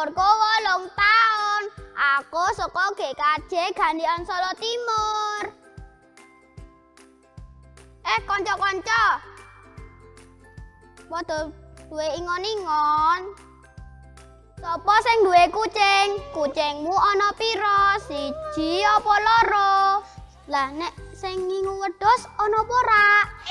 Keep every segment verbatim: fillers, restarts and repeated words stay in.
umurku wolung tahun. Aku saka G K J Gandian Solo Timur. Eh, kanca-kanca. Padha duwe ingon-ingon. Sapa sing duwe kucing? Kucingmu ana pira? Siji apa loro? Lah nek sing ngingu wedhus ana apa ora?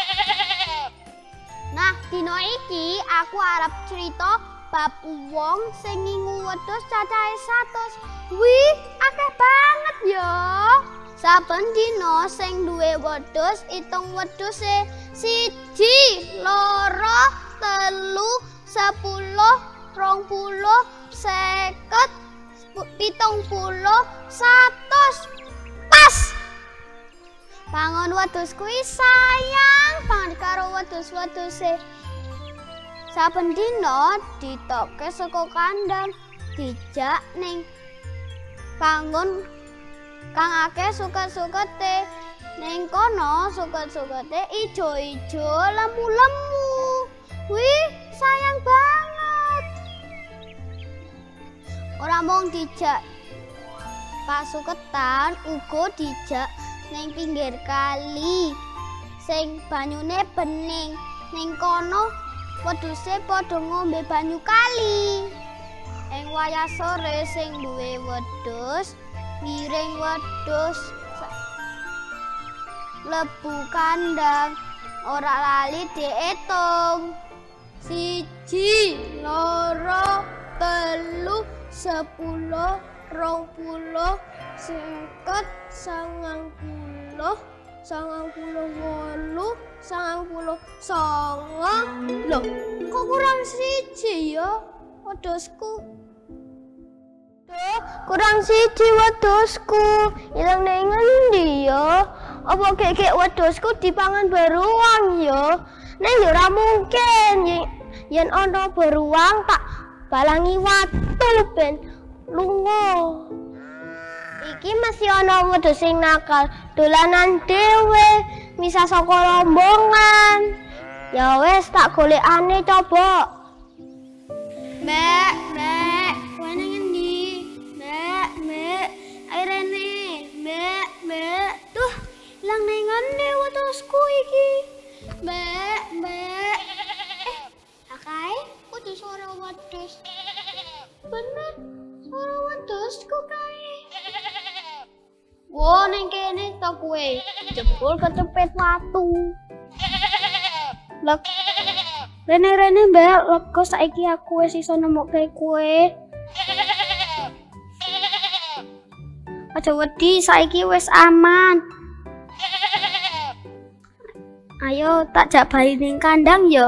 Nah, dina iki aku arep crita bab wong sing ngingu wedhus cacahe satus. Wih, akeh banget ya. Saben dina sing duwe wedhus itung wedhuse siji, loro, telu, sepuluh, rong puluh, seket, pitung puluh, satus. Pas! Bangun wedhus kuwi sayang banget karo wedhus-wedhuse. Saben dina ditokke saka kandang, dijak ning bangun kang akeh suket-sukete. Ning kono suket-sukete ijo-ijo, lemu-lemu. Wih, sayang banget. Ora mung dijak pasuketan, uga dijak ning pinggir kali sing banyune bening. Ning kono wedhuse padha ngombe banyu kali. Ing wayah sore sing duwe wedhus ngiring wedhus lebu kandang, ora lali diitung. Siji, loro, telu, sepuluh, rong puluh, seket, sangang puluh, sangang puluh wolu, sangang puluh songo. Loh, kok kurang siji ya wedhusku? Duh, kurang siji wedhusku. Ilang nang ngendi ya? Apa kek wedhusku dipangan beruang ya? Nek ya ora mungkin yen ana beruang tak balangi watu ben lunga. Iki masih ana wedhus sing nakal, dolanan dhewe, misah saka rombongan. Ya wis tak golekane coba. Mbak, Mbak, kowe nang ngendi? Mbak, Mbak, ayo rene. Mbak, Mbak. Tuh, ilang nang ngendi wedhusku iki? Mbak, Mbak. Eh, akae kudu suara wedhus. Bener, suara wedhusku kae. Wo ning kene ta kowe, jebul kecepet watu. Lek rene-rene Mbak, lego saiki aku wis iso nemokke kowe. Aja wedi, saiki wis aman. Ayo tak jabahi ning kandang ya.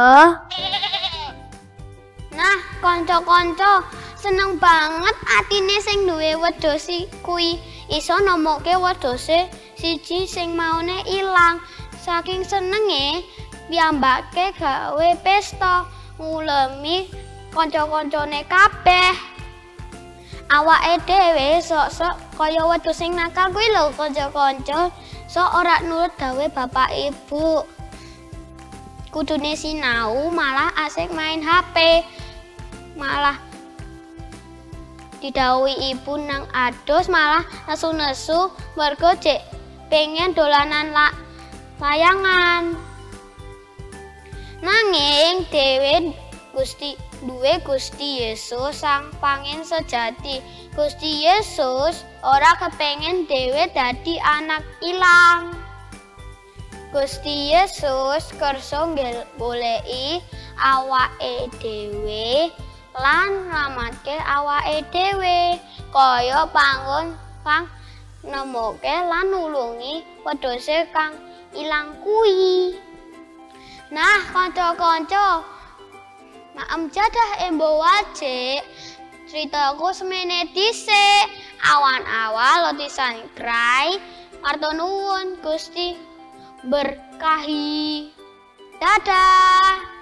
Nah, kanca-kanca, seneng banget atine sing duwe wedhus kuwi iso nemokke wedhuse siji sing maune ilang. Saking senenge piyambake gawe pesta ngulemi kanca-kancane kabeh. Awake dhewe sok-sok kaya wedhus sing nakal kuwi lho kanca-kanca, sok ora nurut dawe bapak ibu. Kudune sinau malah asik main H P. Malah didhawuhi ibu nang adus malah nesu-nesu mergo jek pengen dolanan la layangan. Nanging dhewe Gusti duwe Gusti Yesus sang pangin sejati. Gusti Yesus ora kepengen dhewe dadi anak ilang. Gusti Yesus kersa goleki awake dhewe lan nglamatke awake dhewe kaya panggon kang nemokke lan nulungi wedhuse kang ilang kuwi. Nah, kanca-kanca, maem jadah embo wajik. Ceritaku semene dhisik. Awan-awal lotisan krai. Marto nuwun Gusti berkahi. Dadah.